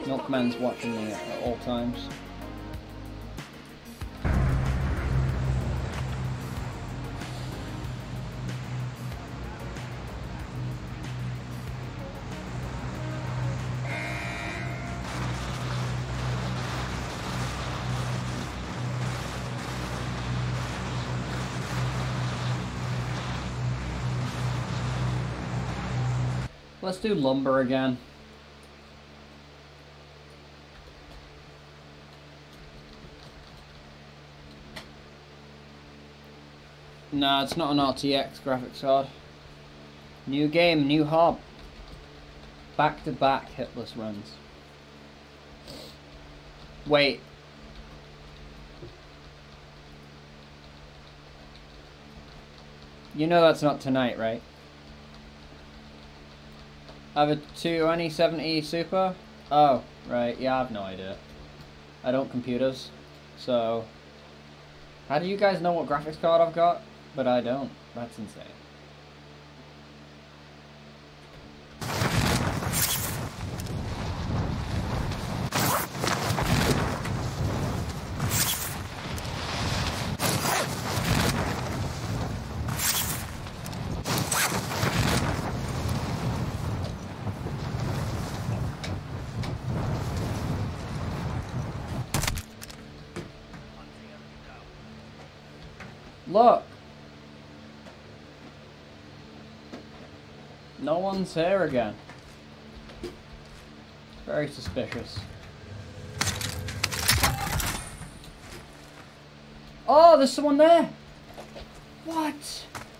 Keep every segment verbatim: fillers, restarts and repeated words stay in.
Milkman's watching me at, at all times. Let's do lumber again. Nah, it's not an R T X graphics card. New game, new hub. Back to back hitless runs. Wait. You know that's not tonight, right? I have a two twenty seventy Super? Oh, right. Yeah, I have no idea. I don't computers. So, how do you guys know what graphics card I've got? But I don't. That's insane. Look! No one's here again. Very suspicious. Oh, there's someone there! What?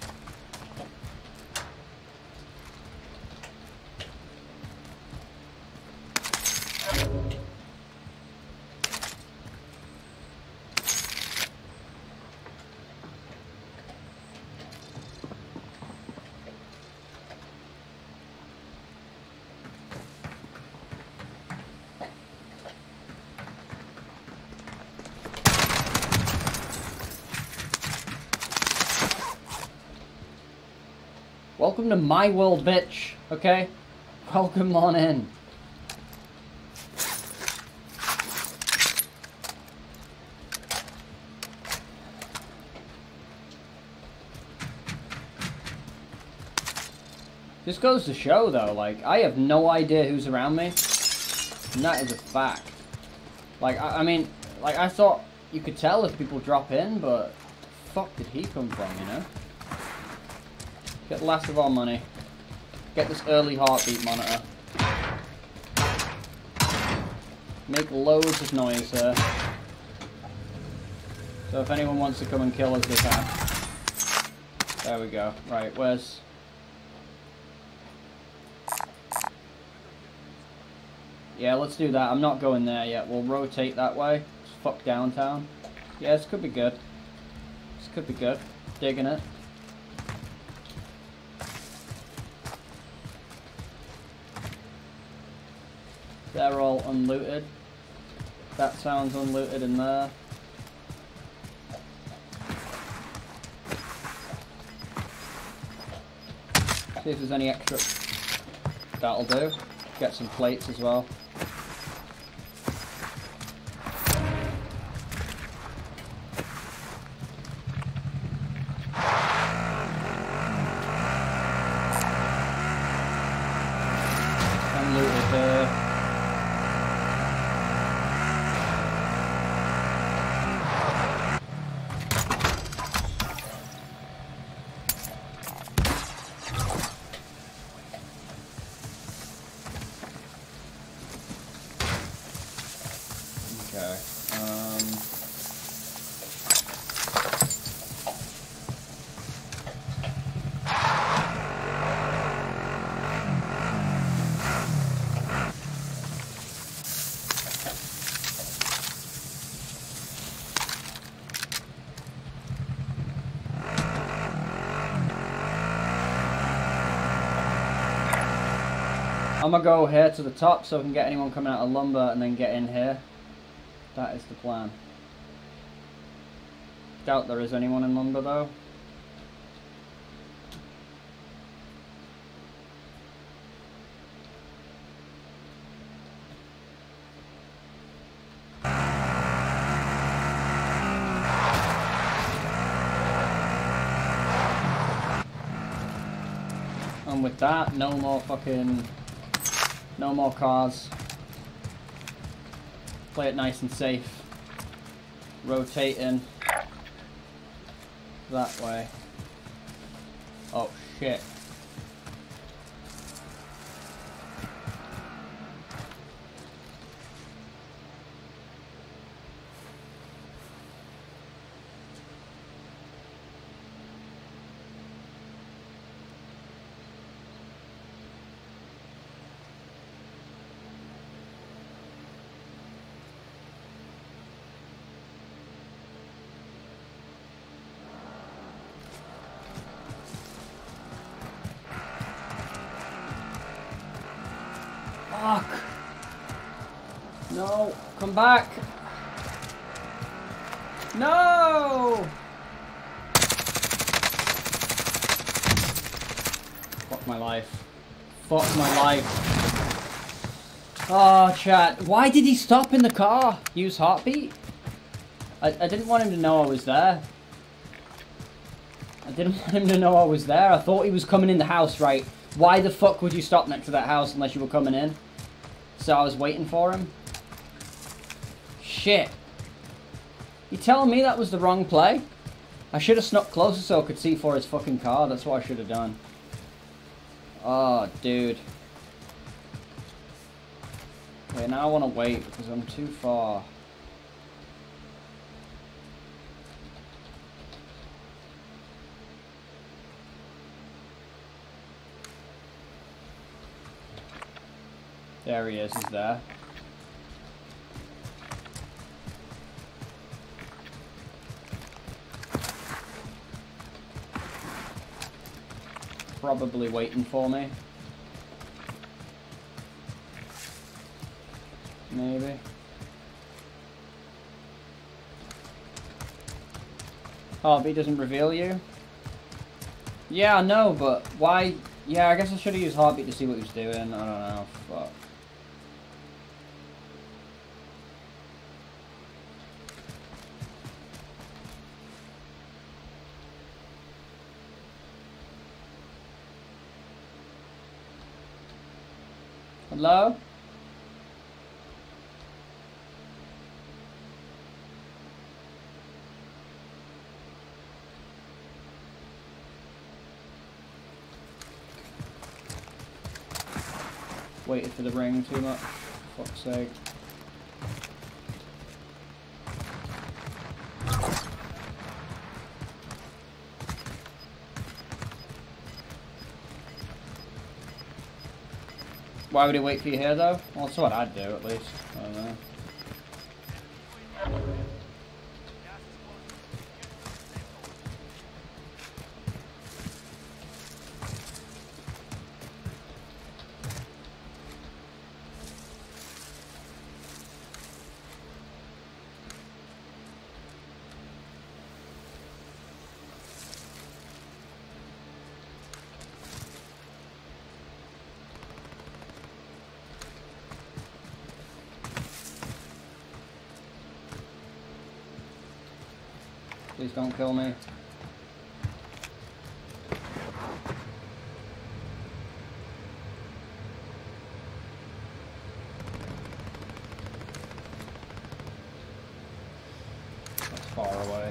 Welcome to my world, bitch. Okay? Welcome on in. This goes to show, though, like, I have no idea who's around me. And that is a fact. Like, I, I mean, like, I thought you could tell if people drop in, but the fuck did he come from, you know? Get the last of our money. Get this early heartbeat monitor. Make loads of noise here. So if anyone wants to come and kill us, they can. There we go. Right, where's... Yeah, let's do that. I'm not going there yet. We'll rotate that way. Just fuck downtown. Yeah, this could be good. This could be good. Digging it. They're all unlooted. That sounds unlooted in there. See if there's any extra. That'll do. Get some plates as well. Unlooted there. Okay, um... I'm gonna go here to the top so I can get anyone coming out of lumber and then get in here. That is the plan. Doubt there is anyone in lumber though. And with that, no more fucking... No more cars. Play it nice and safe. Rotating. That way. Oh, shit. Fuck. No, come back. No! Fuck my life. Fuck my life. Oh, chat. Why did he stop in the car? Use heartbeat? I, I didn't want him to know I was there. I didn't want him to know I was there. I thought he was coming in the house, right? Why the fuck would you stop next to that house unless you were coming in? So I was waiting for him. Shit. You telling me that was the wrong play? I should have snuck closer so I could see for his fucking car. That's what I should have done. Oh, dude. Okay, now I want to wait because I'm too far. There he is, he's there. Probably waiting for me. Maybe. Heartbeat doesn't reveal you? Yeah, I know, but why? Yeah, I guess I should have used heartbeat to see what he was doing. I don't know. Fuck. Hello? Waited for the ring too much. For fuck's sake. Why would he wait for you here though? Well, that's what I'd do at least. I don't know. Please don't kill me. That's far away.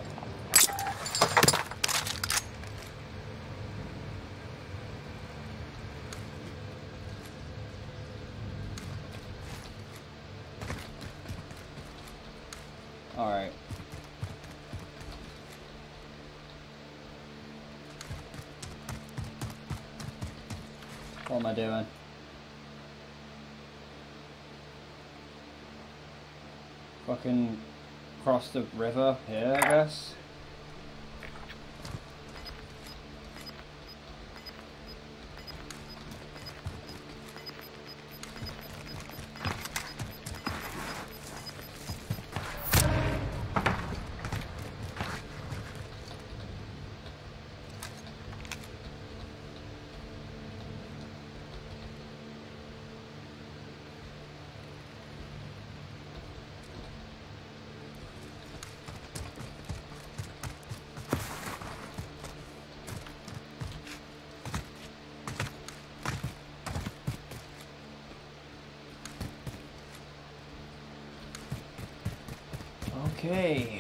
All right. What am I doing? Fucking cross the river here, I guess. Okay.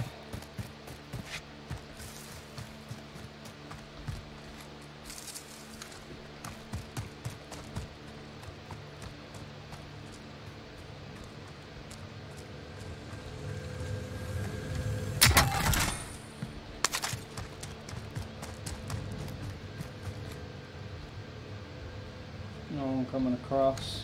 No one coming across.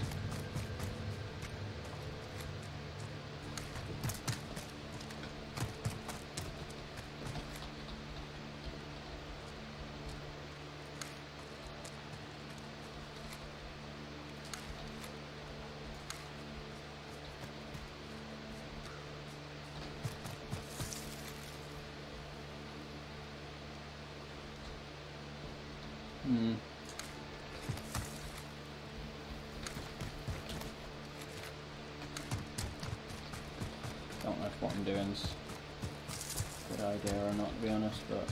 Hmm. Don't know if what I'm doing's a good idea or not, to be honest, but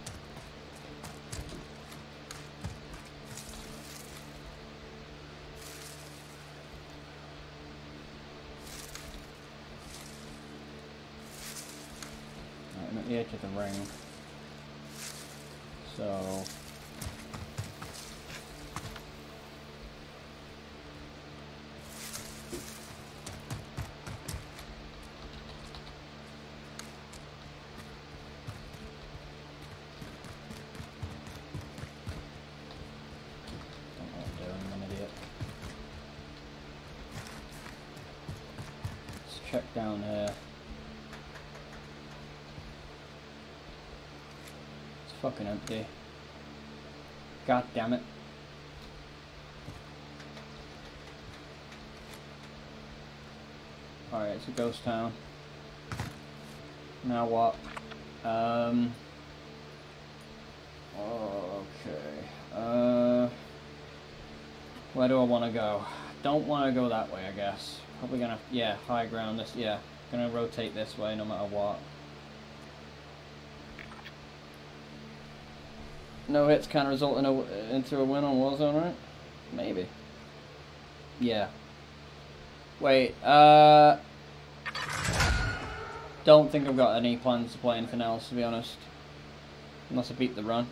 right, I'm at the edge of the ring, so check down here. It's fucking empty. God damn it. Alright, it's a ghost town. Now what? Um. Okay. Uh. Where do I want to go? Don't want to go that way, I guess. Probably gonna, yeah, high ground this, yeah. Gonna rotate this way no matter what. No hits kind of result in a, into a win on Warzone, right? Maybe. Yeah. Wait, uh... don't think I've got any plans to play anything else, to be honest. Unless I beat the run.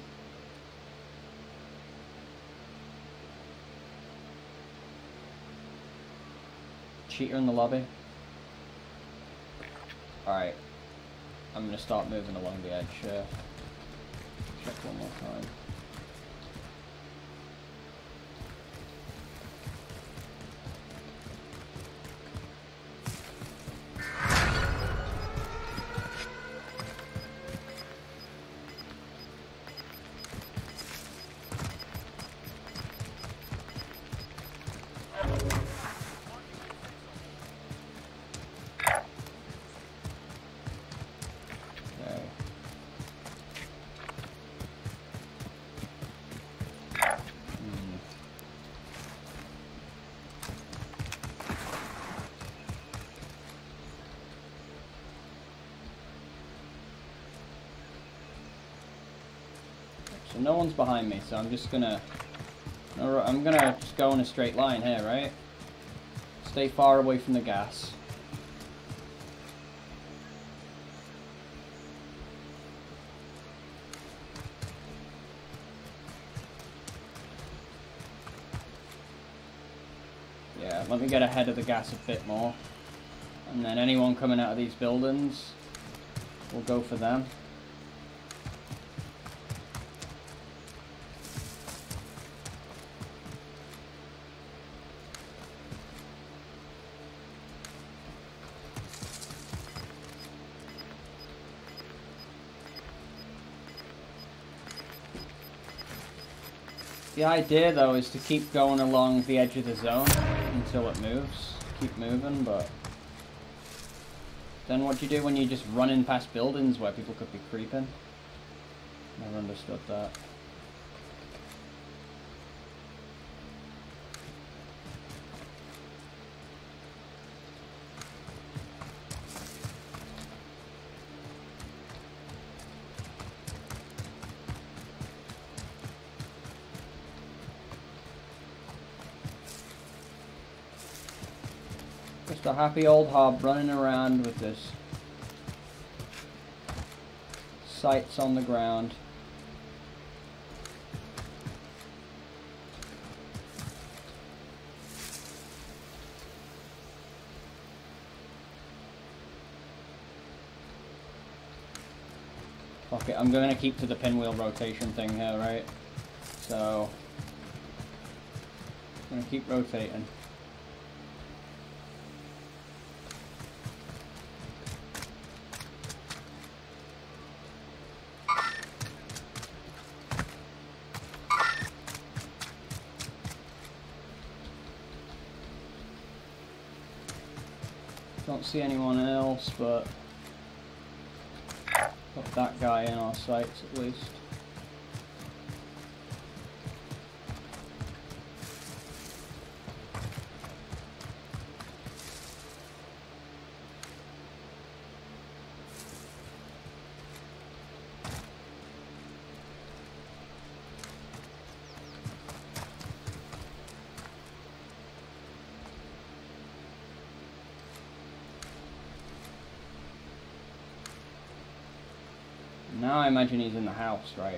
Cheater in the lobby. Alright. I'm gonna start moving along the edge here. Check one more time. So no one's behind me, so I'm just gonna... I'm gonna just go in a straight line here, right? Stay far away from the gas. Yeah, let me get ahead of the gas a bit more. And then anyone coming out of these buildings, we'll go for them. The idea, though, is to keep going along the edge of the zone until it moves. Keep moving, but... then what do you do when you're just running past buildings where people could be creeping? Never understood that. Just a happy old hob running around with this sights on the ground. Okay, I'm going to keep to the pinwheel rotation thing here, right? So, I'm going to keep rotating. Don't see anyone else, but got that guy in our sights at least. Now I imagine he's in the house, right?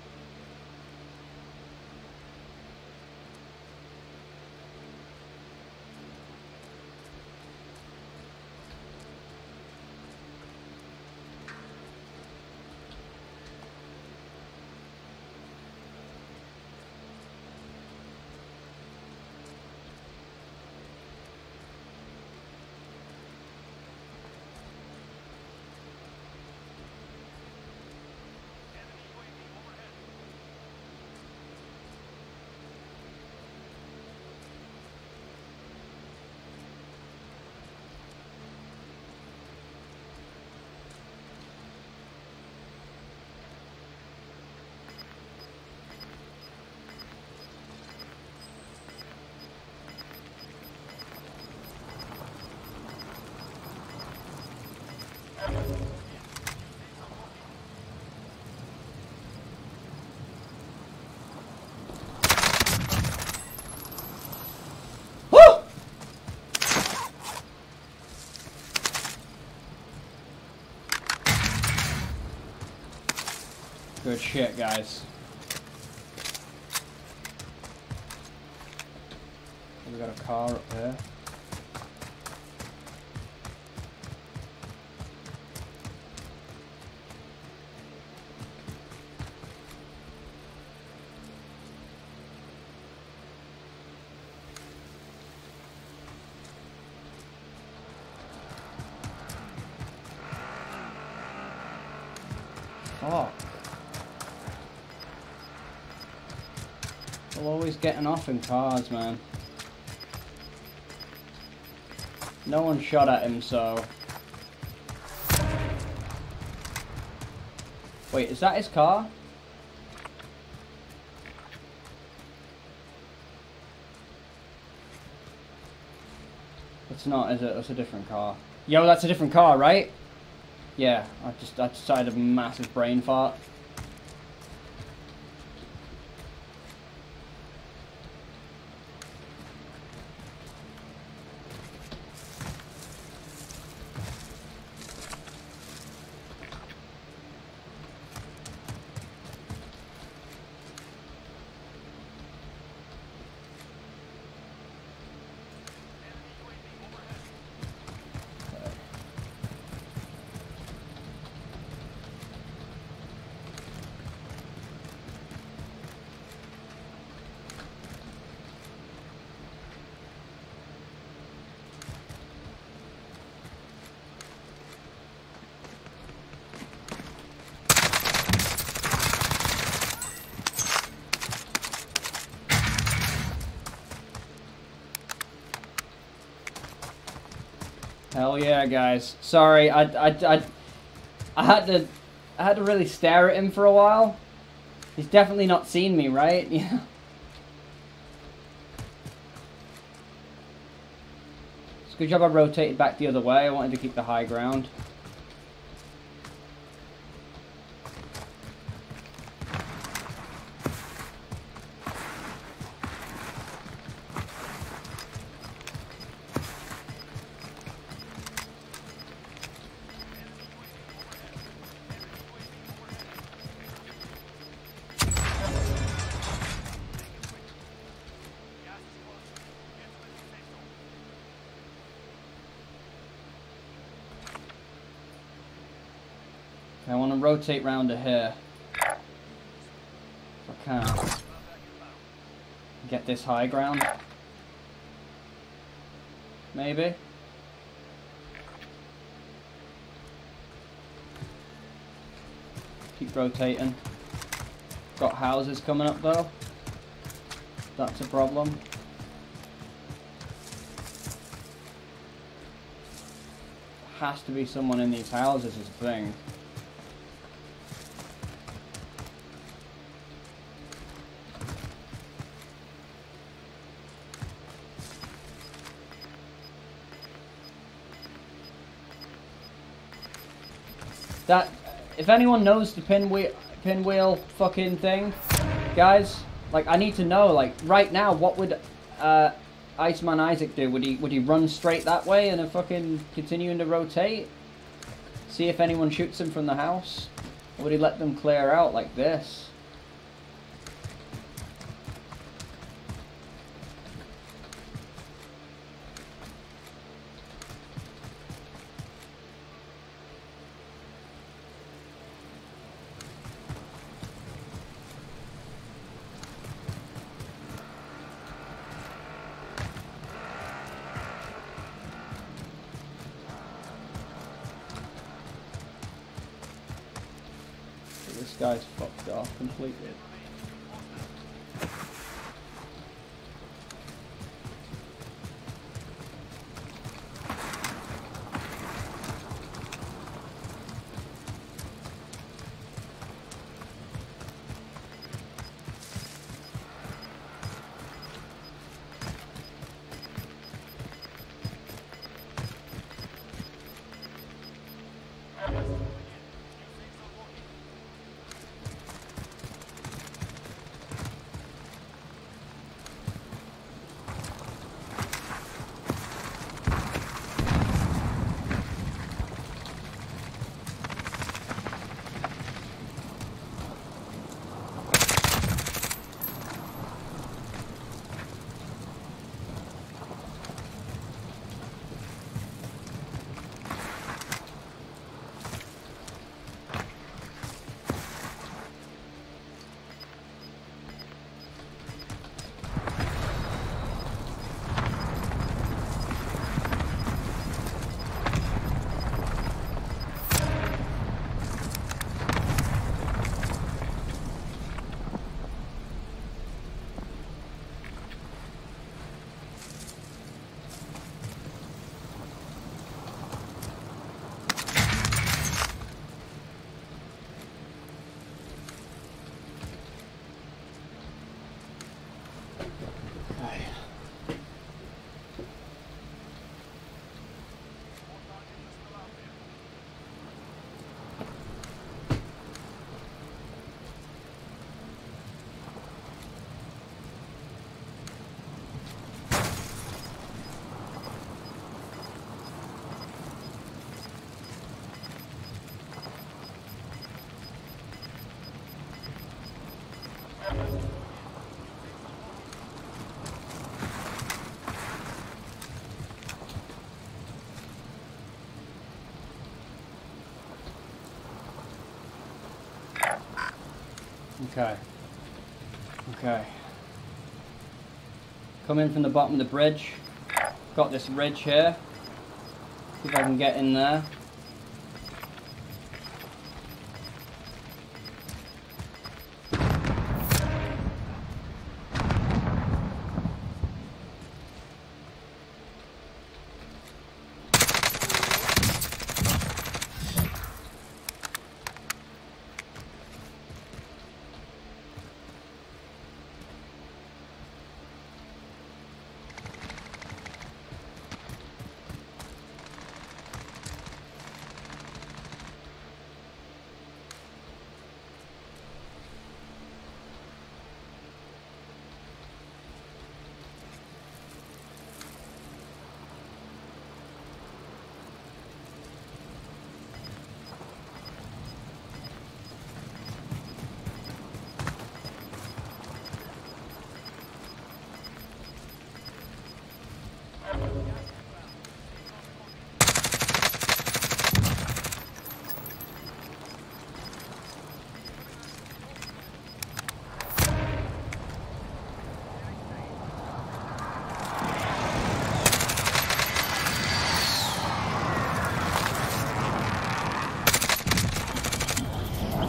Good shit, guys. We got a car up there. Fuck. We're always getting off in cars, man. No one shot at him, so... Wait, is that his car? It's not, is it? That's a different car. Yo, that's a different car, right? Yeah, I just I decided a massive brain fart. Hell yeah, guys. Sorry, I, I, I, I had to, I had to really stare at him for a while. He's definitely not seen me, right? Yeah. It's a good job I rotated back the other way. I wanted to keep the high ground. Okay, I want to rotate round to here. If I can. Get this high ground. Maybe. Keep rotating. Got houses coming up though. That's a problem. Has to be someone in these houses is the thing. That, if anyone knows the pinwheel, pinwheel fucking thing, guys, like I need to know, like right now, what would uh, Iceman Isaac do? Would he would he run straight that way and then fucking continuing to rotate? See if anyone shoots him from the house? Or would he let them clear out like this? This guy's fucked off completely. Okay. Okay. Come in from the bottom of the bridge. Got this ridge here. See if I can get in there.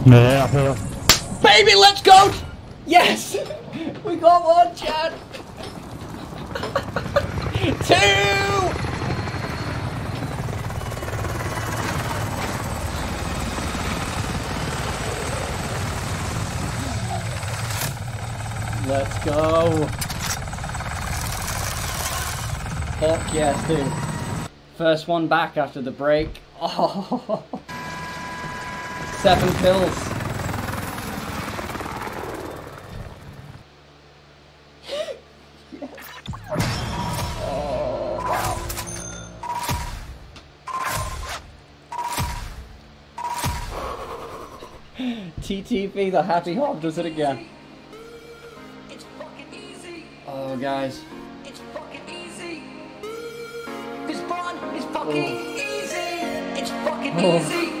Yeah, I feel. Baby, let's go! Yes! We got one, Chad! Two! Let's go! Fuck yes, dude. First one back after the break. Oh! Seven kills. Oh, wow. T T V, the happy hog, does it again. It's fucking easy. Oh, guys. It's fucking easy. This fun is fucking Oh. easy. It's fucking Oh. easy.